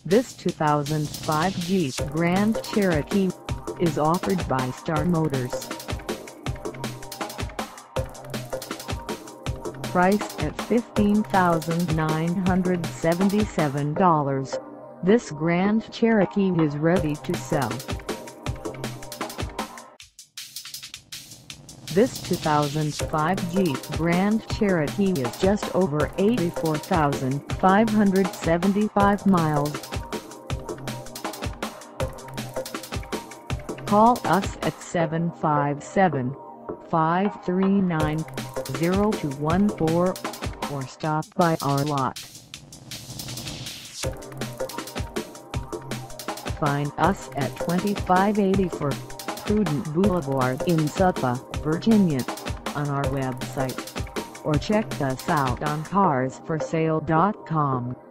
This 2005 Jeep Grand Cherokee is offered by Starr Motors. Priced at $15,977, this Grand Cherokee is ready to sell. This 2005 Jeep Grand Cherokee is just over 84,575 miles. Call us at 757-539-0214 or stop by our lot. Find us at 2584 Prudent Boulevard in Suffolk, Virginia, on our website, or check us out on carsforsale.com.